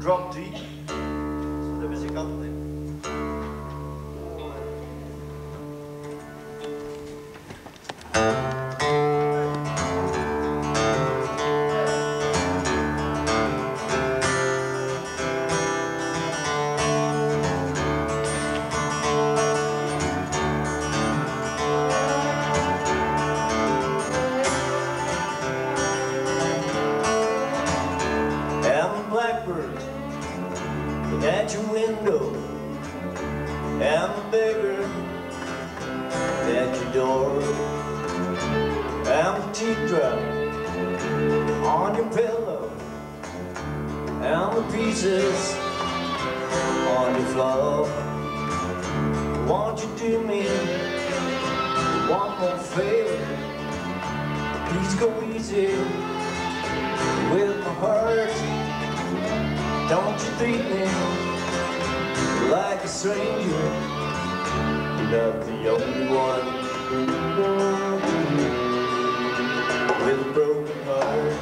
drop D. Zo de muzikant in. At your window, I'm a beggar at your door. I'm a teardrop on your pillow, I'm the pieces on your floor. Won't you do me one more favor? Please go easy with my heart. Don't you treat me like a stranger. You're not the only one with a broken heart.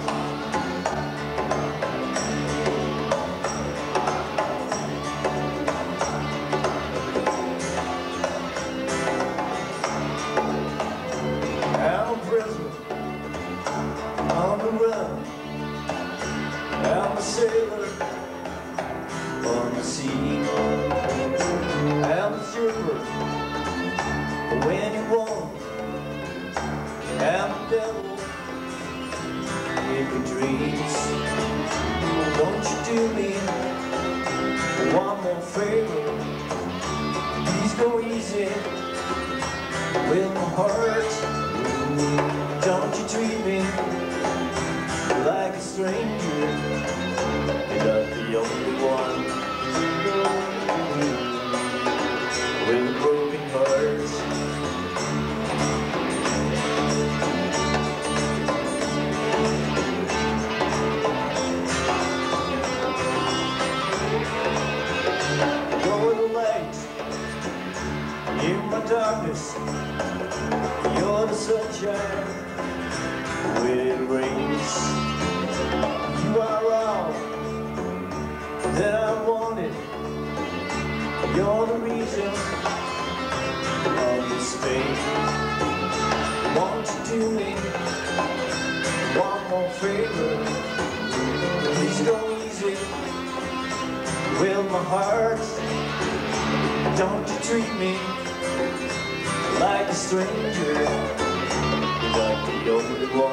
I'm a prisoner on the run. I'm a sailor on the sea. I'm a surfer when you want. I'm a devil in your dreams. Won't you do me one more favor? Please go easy with my heart. Don't you treat me like a stranger. You're not the only one with a broken heart. You're the light in my darkness. You're the sunshine when it rains. You are all that I wanted. You're the reason of this pain. Won't you do me one more favor? Please go easy with my heart. Don't you treat me like a stranger. You're not the only one